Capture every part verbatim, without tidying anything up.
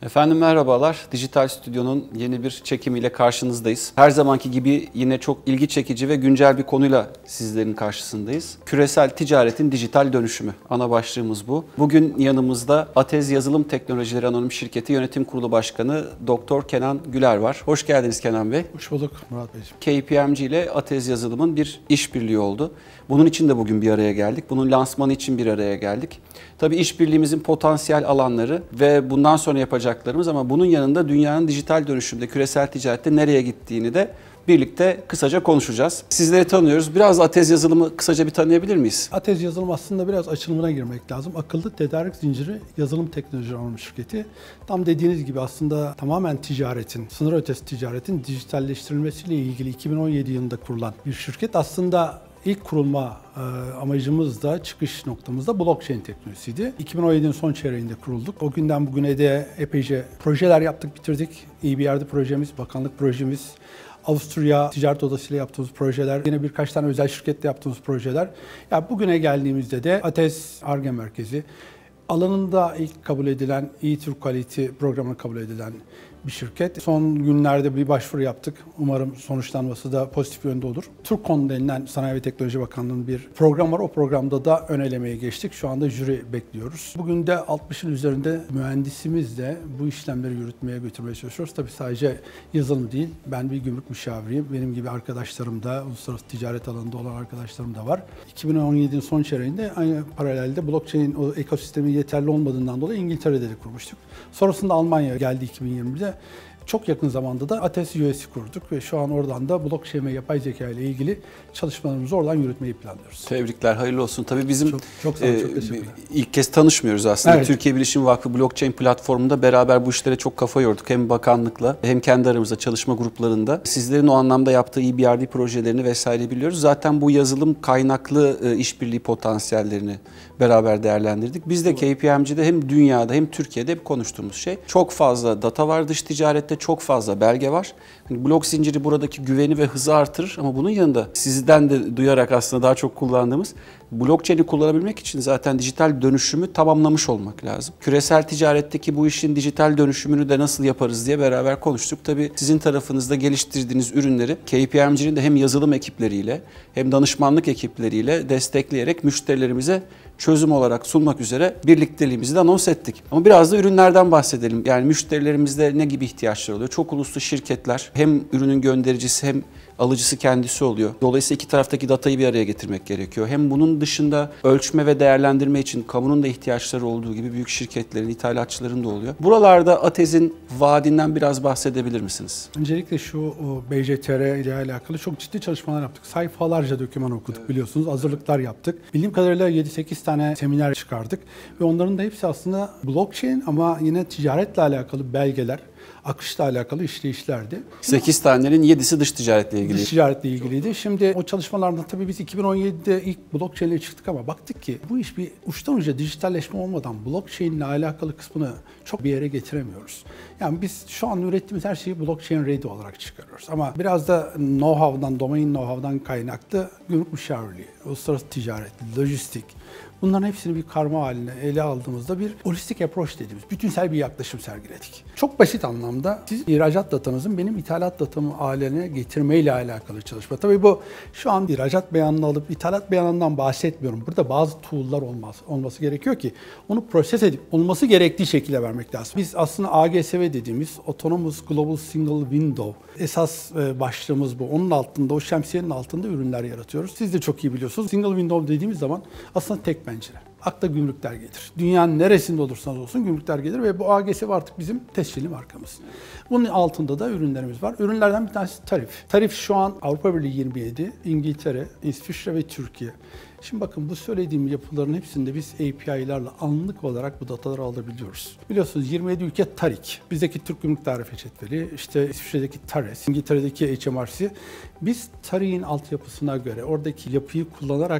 Efendim merhabalar. Dijital Stüdyo'nun yeni bir çekimiyle karşınızdayız. Her zamanki gibi yine çok ilgi çekici ve güncel bir konuyla sizlerin karşısındayız. Küresel ticaretin dijital dönüşümü. Ana başlığımız bu. Bugün yanımızda Atez Yazılım Teknolojileri Anonim Şirketi Yönetim Kurulu Başkanı Doktor Kenan Güler var. Hoş geldiniz Kenan Bey. Hoş bulduk Murat Beyciğim. K P M G ile Atez Yazılım'ın bir işbirliği oldu. Bunun için de bugün bir araya geldik. Bunun lansmanı için bir araya geldik. Tabii işbirliğimizin potansiyel alanları ve bundan sonra yapacaklarımız, ama bunun yanında dünyanın dijital dönüşümde, küresel ticarette nereye gittiğini de birlikte kısaca konuşacağız. Sizleri tanıyoruz. Biraz Atez Yazılım'ı kısaca bir tanıyabilir miyiz? Atez Yazılım aslında biraz açılımına girmek lazım. Akıllı tedarik zinciri yazılım teknolojileri anonim şirketi. Tam dediğiniz gibi aslında tamamen ticaretin, sınır ötesi ticaretin dijitalleştirilmesiyle ilgili iki bin on yedi yılında kurulan bir şirket. Aslında İlk kurulma e, amacımız da, çıkış noktamız da blockchain teknolojisiydi. iki bin on yedinin son çeyreğinde kurulduk. O günden bugüne de epeyce projeler yaptık, bitirdik. E B R'de projemiz, bakanlık projemiz, Avusturya Ticaret Odası ile yaptığımız projeler, yine birkaç tane özel şirketle yaptığımız projeler. Ya bugüne geldiğimizde de Atez Ar-Ge Merkezi, alanında ilk kabul edilen e-Türk Quality programına kabul edilen bir şirket. Son günlerde bir başvuru yaptık. Umarım sonuçlanması da pozitif yönde olur. TÜRKON denilen Sanayi ve Teknoloji Bakanlığı'nın bir program var. O programda da ön elemeye geçtik. Şu anda jüri bekliyoruz. Bugün de altmışın üzerinde mühendisimizle bu işlemleri yürütmeye, götürmeye çalışıyoruz. Tabii sadece yazılım değil. Ben bir gümrük müşaviriyim. Benim gibi arkadaşlarım da, uluslararası ticaret alanında olan arkadaşlarım da var. iki bin on yedinin son çeyreğinde aynı paralelde blockchain o ekosistemi yeterli olmadığından dolayı İngiltere'de de kurmuştuk. Sonrasında Almanya geldi iki bin yirmide. Çok yakın zamanda da Atez U S'i kurduk ve şu an oradan da blockchain ve yapay zeka ile ilgili çalışmalarımızı oradan yürütmeyi planlıyoruz. Tebrikler, hayırlı olsun. Tabii bizim çok, çok sağ olun, çok e, ilk kez tanışmıyoruz aslında. Evet. Türkiye Bilişim Vakfı Blockchain platformunda beraber bu işlere çok kafa yorduk. Hem bakanlıkla hem kendi aramızda çalışma gruplarında. Sizlerin o anlamda yaptığı E B R D projelerini vesaire biliyoruz. Zaten bu yazılım kaynaklı e, işbirliği potansiyellerini beraber değerlendirdik. Biz de K P M G'de hem dünyada hem Türkiye'de hep konuştuğumuz şey. Çok fazla data var dış ticarette, çok fazla belge var. Hani blok zinciri buradaki güveni ve hızı artırır, ama bunun yanında sizden de duyarak aslında daha çok kullandığımız blockchain'i kullanabilmek için zaten dijital dönüşümü tamamlamış olmak lazım. Küresel ticaretteki bu işin dijital dönüşümünü de nasıl yaparız diye beraber konuştuk. Tabii sizin tarafınızda geliştirdiğiniz ürünleri K P M G'nin de hem yazılım ekipleriyle hem danışmanlık ekipleriyle destekleyerek müşterilerimize çözüm olarak sunmak üzere birlikteliğimizi de anons ettik. Ama biraz da ürünlerden bahsedelim. Yani müşterilerimizde ne gibi ihtiyaçları oluyor? Çok uluslu şirketler hem ürünün göndericisi hem alıcısı kendisi oluyor. Dolayısıyla iki taraftaki datayı bir araya getirmek gerekiyor. Hem bunun dışında ölçme ve değerlendirme için kamunun da ihtiyaçları olduğu gibi büyük şirketlerin, ithalatçıların da oluyor. Buralarda Atez'in vaadinden biraz bahsedebilir misiniz? Öncelikle şu B J T R ile alakalı çok ciddi çalışmalar yaptık. Sayfalarca doküman okuduk, evet. Biliyorsunuz. Hazırlıklar yaptık. Bildiğim kadarıyla yedi sekiz tane seminer çıkardık. Ve onların da hepsi aslında blockchain ama yine ticaretle alakalı belgeler, akışla alakalı işleyişlerdi. sekiz tanenin yedisi dış ticaretle ilgili. Dış ticaretle ilgiliydi. Şimdi o çalışmalardan tabii biz iki bin on yedide ilk blockchain ile çıktık ama baktık ki bu iş bir uçtan uca dijitalleşme olmadan blockchain ile alakalı kısmını çok bir yere getiremiyoruz. Yani biz şu an ürettiğimiz her şeyi blockchain ready olarak çıkarıyoruz. Ama biraz da know-how'dan, domain know-how'dan kaynaklı gümrük müşavirliği, uluslararası ticaret, lojistik, bunların hepsini bir karma haline ele aldığımızda bir holistic approach dediğimiz bütünsel bir yaklaşım sergiledik. Çok basit anlamda siz ihracat datanızın benim ithalat datamı haline getirmeyle alakalı çalışma. Tabii bu şu an ihracat beyanını alıp ithalat beyanından bahsetmiyorum. Burada bazı tool'lar olması, olması gerekiyor ki onu proses edip olması gerektiği şekilde vermek lazım. Biz aslında A G S V dediğimiz Autonomous Global Single Window esas başlığımız bu. Onun altında, o şemsiyenin altında ürünler yaratıyoruz. Siz de çok iyi biliyorsunuz. Single Window dediğimiz zaman aslında tek pencere. Akla gümrükler gelir. Dünyanın neresinde olursanız olsun gümrükler gelir ve bu A G S V artık bizim tescilli markamız. Bunun altında da ürünlerimiz var. Ürünlerden bir tanesi tarif. Tarif şu an Avrupa Birliği yirmi yedi, İngiltere, İsviçre ve Türkiye. Şimdi bakın bu söylediğim yapıların hepsinde biz A P I'larla anlık olarak bu dataları alabiliyoruz. Biliyorsunuz yirmi yedi ülke TARIK. Bizdeki Türk Gümrük Tarife Cetveli, işte İsviçre'deki TARES, İngiltere'deki H M R C. Biz TARIK'in altyapısına göre oradaki yapıyı kullanarak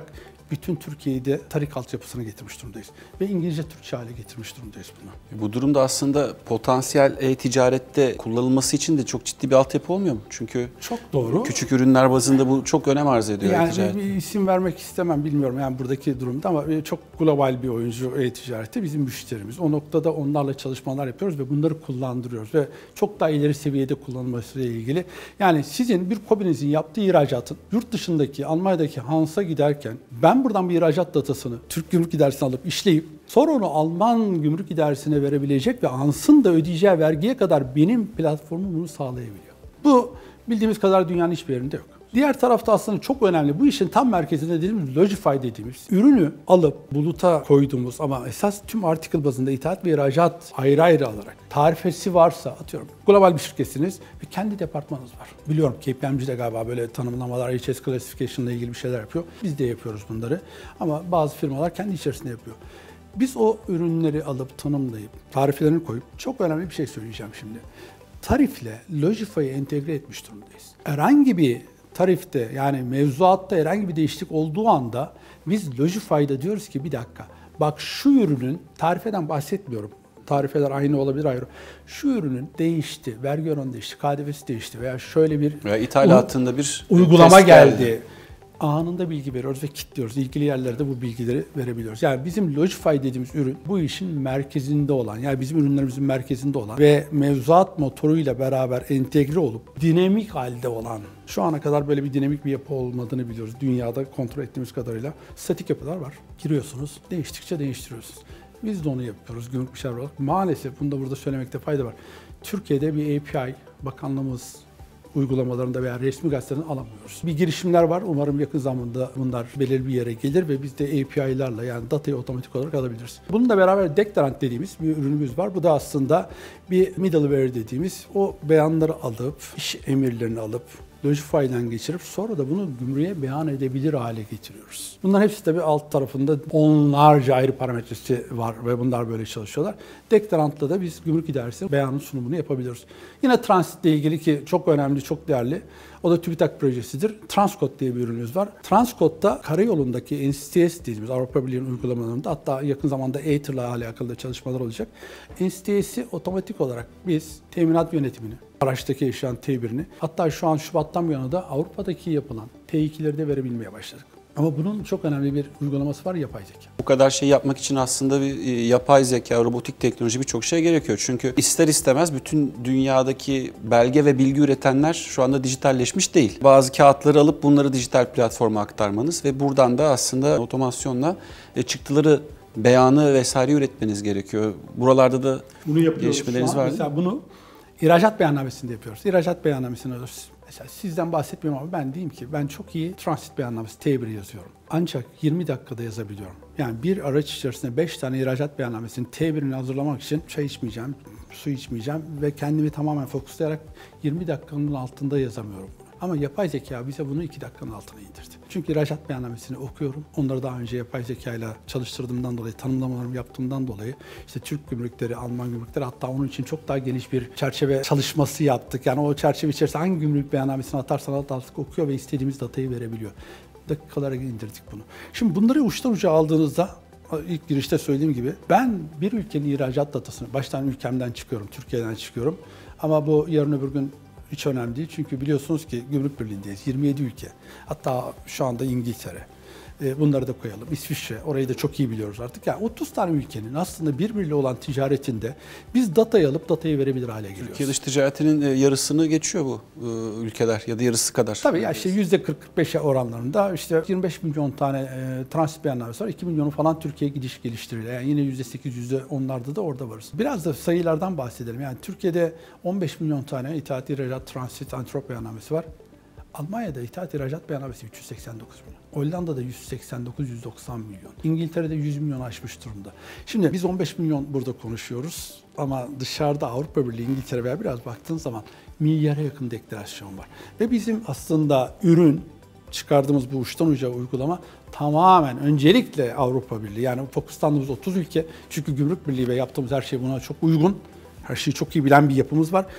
bütün Türkiye'yi de tarik altyapısına getirmiş durumdayız. Ve İngilizce Türkçe hale getirmiş durumdayız bunu. Bu durumda aslında potansiyel e-ticarette kullanılması için de çok ciddi bir altyapı olmuyor mu? Çünkü çok doğru. Küçük ürünler bazında bu çok önem arz ediyor yani e-ticaret. Bir isim vermek istemem, bilmiyorum yani buradaki durumda, ama çok global bir oyuncu e-ticarette bizim müşterimiz. O noktada onlarla çalışmalar yapıyoruz ve bunları kullandırıyoruz ve çok daha ileri seviyede kullanılmasıyla ilgili. Yani sizin bir KOBİ'nizin yaptığı ihracatın yurt dışındaki Almanya'daki Hans'a giderken ben buradan bir ihracat datasını Türk Gümrük İdaresi'ne alıp işleyip sonra onu Alman Gümrük İdaresi'ne verebilecek ve Hans'ın da ödeyeceği vergiye kadar benim platformum bunu sağlayabiliyor. Bu bildiğimiz kadar dünyanın hiçbir yerinde yok. Diğer tarafta aslında çok önemli, bu işin tam merkezinde dediğimiz Logify dediğimiz ürünü alıp buluta koyduğumuz ama esas tüm article bazında ithalat ve ihracat ayrı ayrı alarak tarifesi varsa, atıyorum global bir şirketsiniz ve kendi departmanınız var. Biliyorum K P M G de galiba böyle tanımlamalar, H S Classification ile ilgili bir şeyler yapıyor. Biz de yapıyoruz bunları ama bazı firmalar kendi içerisinde yapıyor. Biz o ürünleri alıp tanımlayıp tarifelerini koyup çok önemli bir şey söyleyeceğim şimdi. Tarifle Logify'ı entegre etmiş durumdayız. Herhangi bir tarifte yani mevzuatta herhangi bir değişiklik olduğu anda biz Logify'da diyoruz ki bir dakika bak şu ürünün, tarifeden bahsetmiyorum. Tarifeler aynı olabilir, ayrı. Şu ürünün değişti, vergi oranı değişti, K D V'si değişti veya şöyle bir veya ithalatında bir uygulama geldi. geldi. Anında bilgi veriyoruz ve kilitliyoruz. İlgili yerlerde bu bilgileri verebiliyoruz. Yani bizim Logify dediğimiz ürün bu işin merkezinde olan, yani bizim ürünlerimizin merkezinde olan ve mevzuat motoruyla beraber entegre olup dinamik halde olan, şu ana kadar böyle bir dinamik bir yapı olmadığını biliyoruz. Dünyada kontrol ettiğimiz kadarıyla statik yapılar var. Giriyorsunuz, değiştikçe değiştiriyorsunuz. Biz de onu yapıyoruz gümrük müşavir olarak. Maalesef bunu da burada söylemekte fayda var. Türkiye'de bir A P I bakanlığımız uygulamalarında veya resmi gazeteden alamıyoruz. Bir girişimler var. Umarım yakın zamanda bunlar belirli bir yere gelir ve biz de A P I'larla yani datayı otomatik olarak alabiliriz. Bununla beraber Deklarant dediğimiz bir ürünümüz var. Bu da aslında bir middleware dediğimiz, o beyanları alıp, iş emirlerini alıp Logify'den geçirip sonra da bunu gümrüğe beyan edebilir hale getiriyoruz. Bunların hepsi tabii alt tarafında onlarca ayrı parametresi var ve bunlar böyle çalışıyorlar. Deklarant'la da biz Gümrük İdaresi beyanın sunumunu yapabiliyoruz. Yine transit ile ilgili ki çok önemli, çok değerli. O da TÜBİTAK projesidir. Transcode diye bir ürünümüz var. Transcode'da karayolundaki N C T S dediğimiz Avrupa Birliği'nin uygulamalarında, hatta yakın zamanda Aether'la alakalı çalışmalar olacak. N C T S'i otomatik olarak biz teminat yönetimini, araçtaki yaşayan T birini, hatta şu an Şubat'tan bu yana da Avrupa'daki yapılan T ikileri de verebilmeye başladık. Ama bunun çok önemli bir uygulaması var, yapay zeka. Bu kadar şey yapmak için aslında bir yapay zeka, robotik teknoloji, birçok şey gerekiyor. Çünkü ister istemez bütün dünyadaki belge ve bilgi üretenler şu anda dijitalleşmiş değil. Bazı kağıtları alıp bunları dijital platforma aktarmanız ve buradan da aslında otomasyonla çıktıları, beyanı vesaire üretmeniz gerekiyor. Buralarda da bunu gelişmeleriniz var. Mesela bunu ihracat beyannamesinde yapıyoruz. İhracat beyannamesini alıyoruz. Mesela sizden bahsetmiyorum ama ben diyeyim ki ben çok iyi transit beyannamesi T bir yazıyorum. Ancak yirmi dakikada yazabiliyorum. Yani bir araç içerisinde beş tane ihracat beyannamesinin T birini hazırlamak için çay içmeyeceğim, su içmeyeceğim ve kendimi tamamen fokuslayarak yirmi dakikanın altında yazamıyorum. Ama yapay zeka bize bunu iki dakikanın altına indirdi. Çünkü ihracat beyannamesini okuyorum. Onları daha önce yapay zeka ile çalıştırdığımdan dolayı, tanımlamalarımı yaptığımdan dolayı işte Türk gümrükleri, Alman gümrükleri, hatta onun için çok daha geniş bir çerçeve çalışması yaptık. Yani o çerçeve içerisinde hangi gümrük beyannamesini atarsan at artık okuyor ve istediğimiz datayı verebiliyor. Dakikalara indirdik bunu. Şimdi bunları uçtan uca aldığınızda, ilk girişte söylediğim gibi, ben bir ülkenin ihracat datasını, baştan ülkemden çıkıyorum, Türkiye'den çıkıyorum. Ama bu yarın öbür gün hiç önemli değil. Çünkü biliyorsunuz ki Gümrük Birliği'ndeyiz. yirmi yedi ülke. Hatta şu anda İngiltere. Bunları da koyalım. İsviçre. Orayı da çok iyi biliyoruz artık. Yani otuz tane ülkenin aslında birbiriyle olan ticaretinde biz datayı alıp datayı verebilir hale geliyoruz. Türkiye dış ticaretinin yarısını geçiyor bu ülkeler ya da yarısı kadar. Tabii ya işte yüzde kırk kırk beşe oranlarında işte yirmi beş milyon tane e, transit beyannamesi var. iki milyonu falan Türkiye'ye gidiş geliştiriyor. Yani yine yüzde sekiz, yüzde onlarda da orada varız. Biraz da sayılardan bahsedelim. Yani Türkiye'de on beş milyon tane ithalat, ihracat, transit, antrop beyannamesi var. Almanya'da ithalat, ihracat beyannamesi üç yüz seksen dokuz milyon. Hollanda'da yüz seksen dokuz yüz doksan milyon. İngiltere'de yüz milyon aşmış durumda. Şimdi biz on beş milyon burada konuşuyoruz ama dışarıda Avrupa Birliği, İngiltere veya biraz baktığın zaman milyara yakın deklarasyon var. Ve bizim aslında ürün çıkardığımız bu uçtan uca uygulama tamamen öncelikle Avrupa Birliği, yani fokuslandığımız otuz ülke, çünkü Gümrük Birliği ve yaptığımız her şey buna çok uygun. Her şeyi çok iyi bilen bir yapımız var.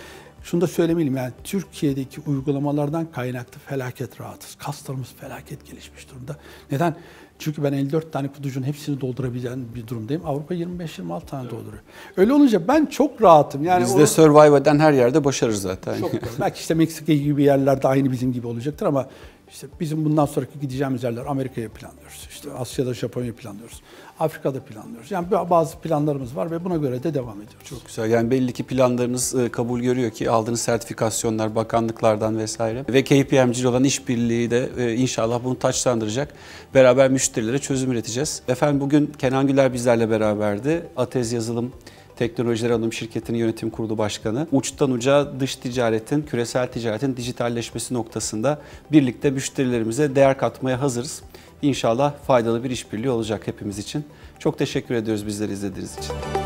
şunu da söylemeliyim, yani Türkiye'deki uygulamalardan kaynaklı felaket rahatız. Kaslarımız felaket gelişmiş durumda. Neden? Çünkü ben elli dört tane kutucuğun hepsini doldurabilen bir durumdayım. Avrupa yirmi beş yirmi altı tane dolduruyor. Öyle olunca ben çok rahatım. Yani Biz de survive eden her yerde başarırız zaten. Çok doğru. Belki işte Meksika gibi yerlerde aynı bizim gibi olacaktır ama işte bizim bundan sonraki gideceğimiz yerler Amerika'ya planlıyoruz. İşte Asya'da Japonya'yı planlıyoruz. Afrika'da planlıyoruz. Yani bazı planlarımız var ve buna göre de devam ediyoruz. Çok güzel. Yani belli ki planlarınız kabul görüyor ki aldığınız sertifikasyonlar bakanlıklardan vesaire ve K P M G olan işbirliği de inşallah bunu taçlandıracak. Beraber müşterilere çözüm üreteceğiz. Efendim bugün Kenan Güler bizlerle beraberdi. Atez Yazılım Teknolojileri Anonim Şirketi'nin yönetim kurulu başkanı. Uçtan uca dış ticaretin, küresel ticaretin dijitalleşmesi noktasında birlikte müşterilerimize değer katmaya hazırız. İnşallah faydalı bir işbirliği olacak hepimiz için. Çok teşekkür ediyoruz bizleri izlediğiniz için.